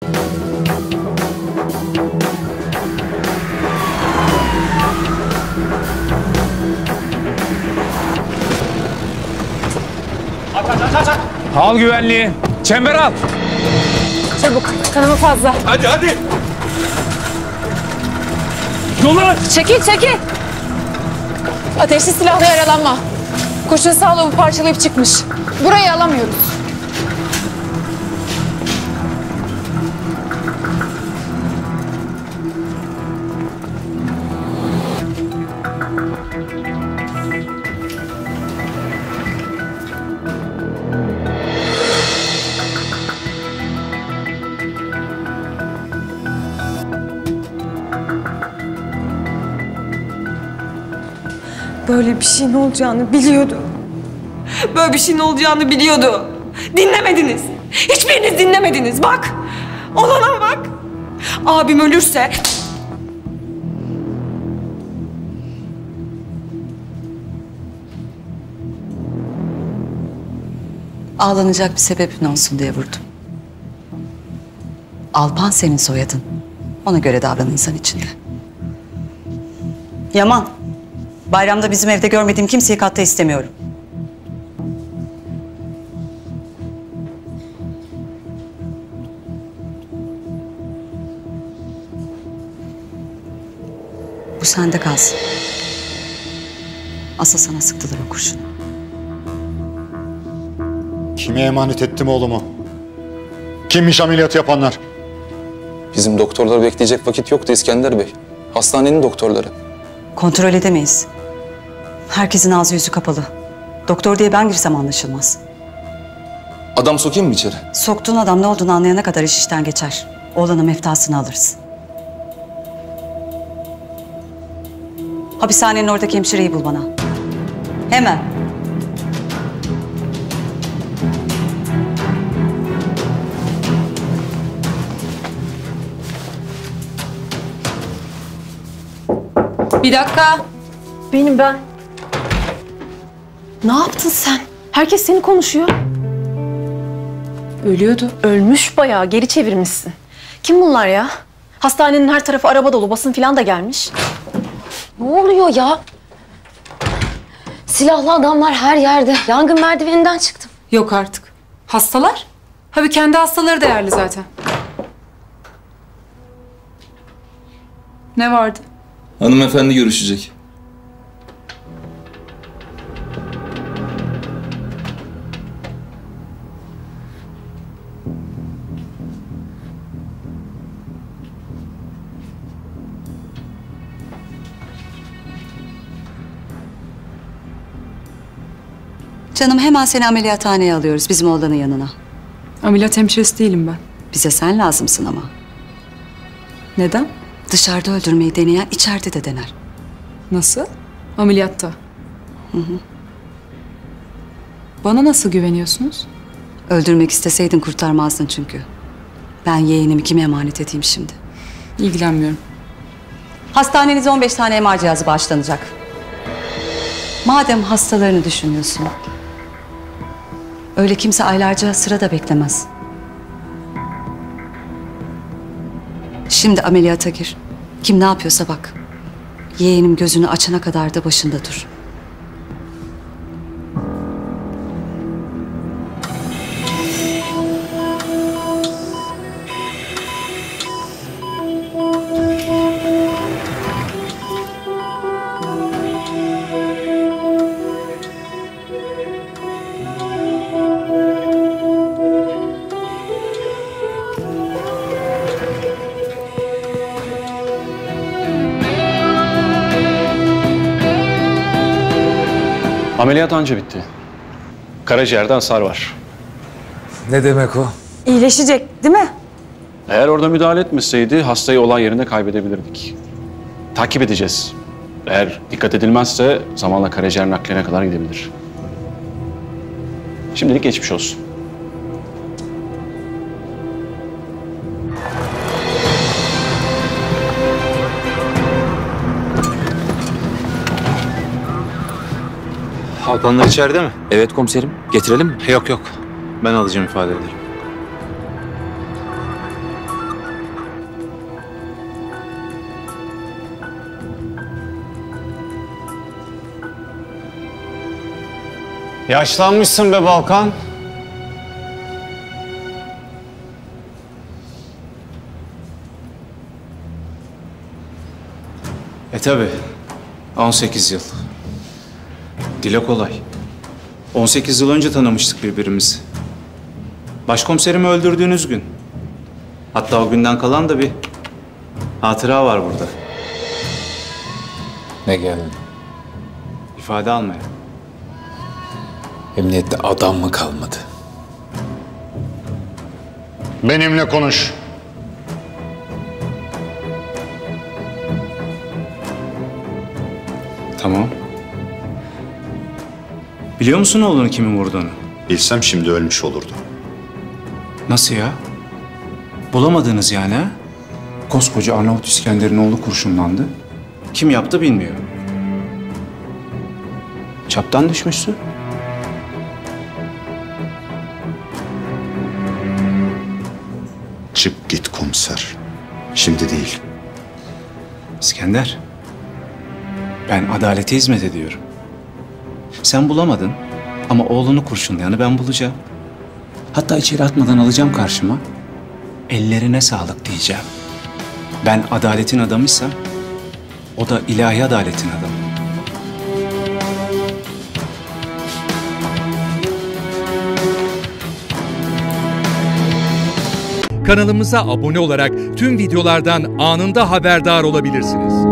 Al güvenliği. Çember al. Çabuk. Kanama fazla. Hadi hadi. Yola. Çekil çekil. Ateşli silahla yaralanma. Kurşun sağlığımı parçalayıp çıkmış. Burayı alamıyoruz. Böyle bir şeyin olacağını biliyordu. Böyle bir şeyin olacağını biliyordu. Dinlemediniz. Hiçbiriniz dinlemediniz. Bak. Olana bak. Abim ölürse... Ağlanacak bir sebebin olsun diye vurdum. Alpan senin soyadın. Ona göre davran insan içinde. Yaman, bayramda bizim evde görmediğim kimseyi katta istemiyorum. Bu sende kalsın. Asıl sana sıktılar o kurşunu. Kime emanet ettim oğlumu? Kimmiş ameliyatı yapanlar? Bizim doktorlar bekleyecek vakit yoktu İskender Bey. Hastanenin doktorları. Kontrol edemeyiz. Herkesin ağzı yüzü kapalı. Doktor diye ben girsem anlaşılmaz. Adam sokayım mı içeri? Soktuğun adam ne olduğunu anlayana kadar iş işten geçer. Oğlanın meftasını alırız. Hapishanenin oradaki hemşireyi bul bana. Hemen. Bir dakika. Benim ben. Ne yaptın sen? Herkes seni konuşuyor. Ölüyordu. Ölmüş bayağı. Geri çevirmişsin. Kim bunlar ya? Hastanenin her tarafı araba dolu. Basın falan da gelmiş. Ne oluyor ya? Silahlı adamlar her yerde. Yangın merdiveninden çıktım. Yok artık. Hastalar? Tabii kendi hastaları değerli zaten. Ne vardı? Hanımefendi görüşecek. Canım hemen seni ameliyathaneye alıyoruz bizim oğlanın yanına. Ameliyat hemşiresi değilim ben. Bize sen lazımsın ama. Neden? Dışarıda öldürmeyi deneyen içeride de dener. Nasıl? Ameliyatta. Hı hı. Bana nasıl güveniyorsunuz? Öldürmek isteseydin kurtarmazdın çünkü. Ben yeğenimi kime emanet edeyim şimdi? İlgilenmiyorum. Hastanenize 15 tane MR cihazı bağışlanacak. Madem hastalarını düşünüyorsun, öyle kimse aylarca sırada beklemez. Şimdi ameliyata gir. Kim ne yapıyorsa bak. Yeğenim gözünü açana kadar da başında dur. Ameliyat anca bitti. Karaciğerde hasar var. Ne demek o? İyileşecek değil mi? Eğer orada müdahale etmeseydi hastayı olay yerinde kaybedebilirdik. Takip edeceğiz. Eğer dikkat edilmezse zamanla karaciğer nakline kadar gidebilir. Şimdilik geçmiş olsun. Hakanlar içeride mi? Evet komiserim. Getirelim mi? Yok yok. Ben alacağım ifadeleri. Yaşlanmışsın be Balkan. Tabi. 18 yıl. Dile kolay. 18 yıl önce tanımıştık birbirimizi. Başkomiserimi öldürdüğünüz gün. Hatta o günden kalan da bir hatıra var burada. Ne geldin? İfade almaya. Emniyette adam mı kalmadı? Benimle konuş. Tamam. Biliyor musun oğlunu kimin vurduğunu? Bilsem şimdi ölmüş olurdu. Nasıl ya? Bulamadınız yani ha? Koskoca Arnavut İskender'in oğlu kurşunlandı. Kim yaptı bilmiyor. Çaptan düşmüşsün. Çık git komiser. Şimdi değil. İskender, ben adalete hizmet ediyorum. Sen bulamadın ama oğlunu kurşunlayanı ben bulacağım. Hatta içeri atmadan alacağım karşıma. Ellerine sağlık diyeceğim. Ben adaletin adamıysam o da ilahi adaletin adamı. Kanalımıza abone olarak tüm videolardan anında haberdar olabilirsiniz.